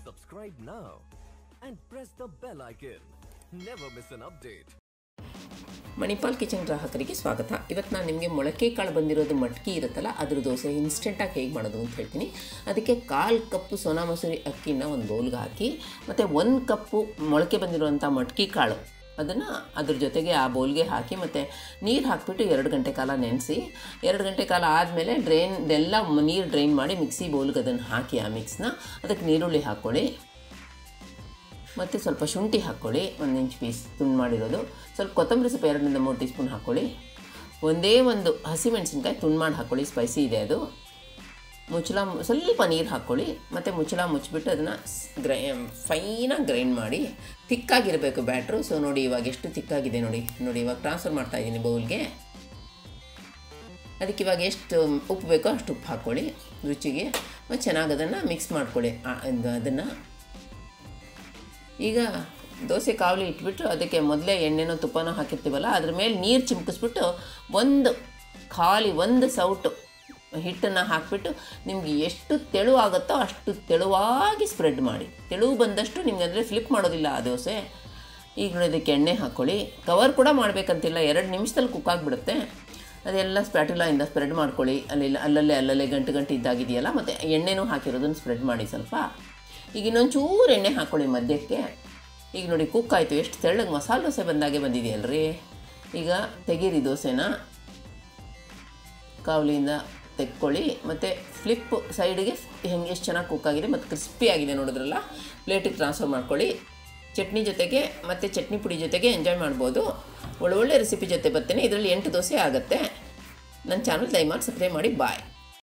Subscribe now and press the bell icon. Never miss an update. Manipal kitchen ಗ್ರಾಹಕರಿಗೆ ಸ್ವಾಗತ. ಇವತ್ತು ನಾನು ನಿಮಗೆ ಮೊಳಕೆ ಕಾಳು ಬಂದಿರೋದು ಮಟ್ಕಿ ಇರುತ್ತಲ್ಲ ಅದ್ರ ದೋಸೆ ಇನ್ಸ್ಟೆಂಟಾಗಿ ಹೇಗೆ ಮಾಡೋದು ಅಂತ ಹೇಳ್ತೀನಿ. ಅದಕ್ಕೆ 1/4 ಕಪ್ಪು ಸೋನಾ ಮಸೂರಿ ಅಕ್ಕಿನ ಒಂದು ಬೌಲ್ಗೆ ಹಾಕಿ ಮತ್ತು 1 ಕಪ್ಪು ಮೊಳಕೆ ಬಂದಿರುವಂಥ ಮಟ್ಕಿ ಕಾಳು ಅದನ್ನು ಅದ್ರ ಜೊತೆಗೆ ಆ ಬೌಲ್ಗೆ ಹಾಕಿ ಮತ್ತು ನೀರು ಹಾಕಿಬಿಟ್ಟು 2 ಗಂಟೆ ಕಾಲ ನೆನೆಸಿ 2 ಗಂಟೆ ಕಾಲ ಆದಮೇಲೆ ಎಲ್ಲ ನೀರು ಡ್ರೈನ್ ಮಾಡಿ ಮಿಕ್ಸಿ ಬೌಲ್ಗೆ ಅದನ್ನು ಹಾಕಿ ಆ ಮಿಕ್ಸ್ನ ಅದಕ್ಕೆ ನೀರುಳ್ಳಿ ಹಾಕ್ಕೊಳ್ಳಿ ಮತ್ತು ಸ್ವಲ್ಪ ಶುಂಠಿ ಹಾಕ್ಕೊಳ್ಳಿ, 1 ಇಂಚ್ ಪೀಸ್ ತುಂಡು ಮಾಡಿರೋದು, ಸ್ವಲ್ಪ ಕೊತ್ತಂಬರಿ ಸೊಪ್ಪು 2 ರಿಂದ 3 ಟೀ ಸ್ಪೂನ್ ಹಾಕ್ಕೊಳ್ಳಿ, ಒಂದೇ ಒಂದು ಹಸಿಮೆಣಸಿನ್ಕಾಯಿ ತುಂಡು ಮಾಡಿ ಹಾಕ್ಕೊಳ್ಳಿ, ಸ್ಪೈಸಿ ಇದೆ ಅದು. ಸ್ವಲ್ಪ ನೀರು ಹಾಕ್ಕೊಳ್ಳಿ ಮತ್ತು ಮುಚ್ಚಳ ಮುಚ್ಚಿಬಿಟ್ಟು ಅದನ್ನು ಫೈನಾಗಿ ಗ್ರೈಂಡ್ ಮಾಡಿ. ಥಿಕ್ಕಾಗಿರಬೇಕು ಬ್ಯಾಟ್ರು. ಸೊ ನೋಡಿ ಇವಾಗ ಎಷ್ಟು ಥಿಕ್ಕಾಗಿದೆ ನೋಡಿ ಇವಾಗ ಟ್ರಾನ್ಸ್ಫರ್ ಮಾಡ್ತಾಯಿದ್ದೀನಿ ಬೌಲ್ಗೆ. ಅದಕ್ಕೆ ಇವಾಗ ಎಷ್ಟು ಉಪ್ಪು ಬೇಕೋ ಅಷ್ಟು ಉಪ್ಪು ಹಾಕ್ಕೊಳ್ಳಿ ರುಚಿಗೆ ಮತ್ತು ಚೆನ್ನಾಗಿ ಅದನ್ನು ಮಿಕ್ಸ್ ಮಾಡ್ಕೊಳ್ಳಿ. ಅದನ್ನು ಈಗ ದೋಸೆ ಕಾವಲಿ ಇಟ್ಬಿಟ್ಟು ಅದಕ್ಕೆ ಮೊದಲೇ ಎಣ್ಣೆನೋ ತುಪ್ಪನೋ ಹಾಕಿರ್ತೀವಲ್ಲ ಅದ್ರ ಮೇಲೆ ನೀರು ಚಿಮ್ಕಿಸ್ಬಿಟ್ಟು ಒಂದು ಸೌಟು ಹಿಟ್ಟನ್ನು ಹಾಕಿಬಿಟ್ಟು ನಿಮ್ಗೆ ಎಷ್ಟು ತೆಳು ಆಗುತ್ತೋ ಅಷ್ಟು ತೆಳುವಾಗಿ ಸ್ಪ್ರೆಡ್ ಮಾಡಿ. ತೆಳು ಬಂದಷ್ಟು ನಿಮ್ಗೆ ಅಂದರೆ ಫ್ಲಿಪ್ ಮಾಡೋದಿಲ್ಲ ಆ ದೋಸೆ. ಈಗ ಅದಕ್ಕೆ ಎಣ್ಣೆ ಹಾಕ್ಕೊಳ್ಳಿ. ಕವರ್ ಕೂಡ ಮಾಡಬೇಕಂತಿಲ್ಲ, 2 ನಿಮಿಷದಲ್ಲಿ ಕುಕ್ ಆಗಿಬಿಡುತ್ತೆ. ಅದೆಲ್ಲ ಸ್ಪ್ಯಾಟುಲಾಯಿಂದ ಸ್ಪ್ರೆಡ್ ಮಾಡ್ಕೊಳ್ಳಿ. ಅಲ್ಲಲ್ಲೇ ಗಂಟು ಇದ್ದಾಗಿದೆಯಲ್ಲ, ಮತ್ತು ಎಣ್ಣೆನೂ ಹಾಕಿರೋದನ್ನು ಸ್ಪ್ರೆಡ್ ಮಾಡಿ ಸ್ವಲ್ಪ. ಈಗ ಇನ್ನೊಂದು ಚೂರು ಎಣ್ಣೆ ಹಾಕ್ಕೊಳ್ಳಿ ಮಧ್ಯಕ್ಕೆ. ಈಗ ನೋಡಿ ಕುಕ್ ಆಯಿತು, ಎಷ್ಟು ತೆಳ್ಳಗೆ ಮಸಾಲೆ ದೋಸೆ ಬಂದಾಗೆ ಬಂದಿದೆಯಲ್ರಿ. ಈಗ ತೆಗೀರಿ ದೋಸೆನ ಕಾವಲಿಯಿಂದ ತೆಕ್ಕೊಳ್ಳಿ ಮತ್ತು ಫ್ಲಿಪ್ ಸೈಡಿಗೆ ಹೆಂಗೆ ಎಷ್ಟು ಚೆನ್ನಾಗಿ ಕುಕ್ ಆಗಿದೆ ಮತ್ತು ಕ್ರಿಸ್ಪಿ ಆಗಿದೆ ನೋಡಿದ್ರಲ್ಲ. ಪ್ಲೇಟಿಗೆ ಟ್ರಾನ್ಸ್ಫರ್ ಮಾಡ್ಕೊಳ್ಳಿ. ಚಟ್ನಿ ಜೊತೆಗೆ ಮತ್ತು ಚಟ್ನಿ ಪುಡಿ ಜೊತೆಗೆ ಎಂಜಾಯ್ ಮಾಡ್ಬೋದು. ಒಳ್ಳೊಳ್ಳೆ ರೆಸಿಪಿ ಜೊತೆ ಬರ್ತೀನಿ. ಇದರಲ್ಲಿ 8 ದೋಸೆ ಆಗುತ್ತೆ. ನನ್ನ ಚಾನಲ್ ದಯಮಾಡಿ ಸಬ್ಸ್ಕ್ರೈಬ್ ಮಾಡಿ. ಬಾಯ್.